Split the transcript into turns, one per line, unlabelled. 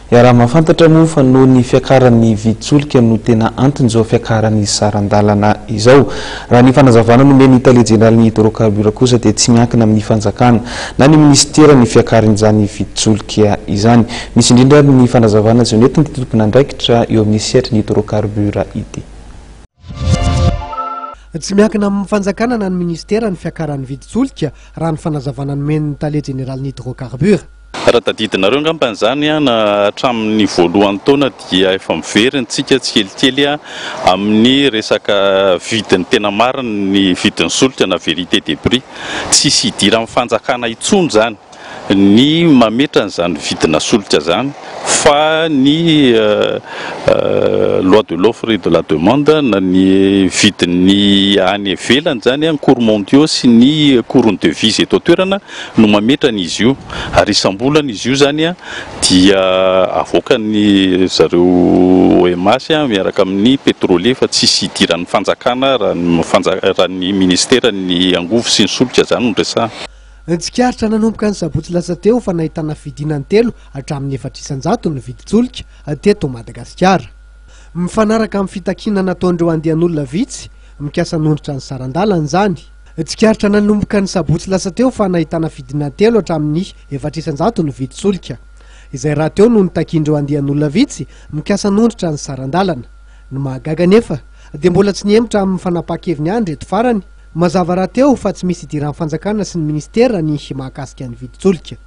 Raha mahafantatra moa fa noho ny fiakaran'ny vitsoliky no tena antony izao fiakaran'ny sarandalana izao. Raha ny fanazavana nomeny Italia Jeneralin'ny hydrocarbures kosa dia tsy miankina amin'ny fanjakana na ny ministera ny fiakaran'izany vitsolika izany. Misy indrindra ny fanazavana izay nentin'ny tompon'andraikitra eo amin'ny sehatry ny hydrocarbures ity.
Tsy miankina amin'ny fanjakana na ny ministera ny fiakaran'ny vitsolika raha ny fanazavana nomeny Italia Jeneralin'ny hydrocarbures.
Raha tadidinareo angamba izany na hatramin'ny voalohan'ny taona dia efa miveryntsika tsikelikely amin'ny resaka vidiny tena marina ny vidin'ny solika na vérité des prix, tsisy hidira amin'ny fanjakana intsony zany ny mametra an'izany vidina solika zany fa ny loi de l'offre et de la demande na ny vidin'ny any ivelany zany ny cours mondiaux sy ny cours ny devise eto toerana no mametra an'izy io, ary isam-bolana izy io zany dia avoaka ny zareo OMS miaraka amin'ny pétrolier fa tsisy hidiran'ny fanjakana raha ny ministera ny angovo sy ny solika zany no resahana.
Tsikaritra nanomboka ny sabotsy lasa teo fa nahitana fidinany telo hatramin'ny 400 ny viditsolika teto Madagasikara. Mifanaraka amin'ny fitakiana nataondreo andian'olona vitsy mikasa nondrotra ny sarandalana zany. Tsikaritra nanomboka ny sabotsy lasa teo fa nahitana fidinany telo hatramin'ny 400 ny viditsolika. Izay raha teo no nitakindreo andian'olona vitsy mikasa nondrotra ny sarandalana. Ny mahagaga nefa dia mbola tsy nihemotra amin'ny fanapakeviny andro eto farany. Mazava raha teo fa tsy misy idiran'ny fanjakana sy ny ministera ny mahakasika ny viditsolika.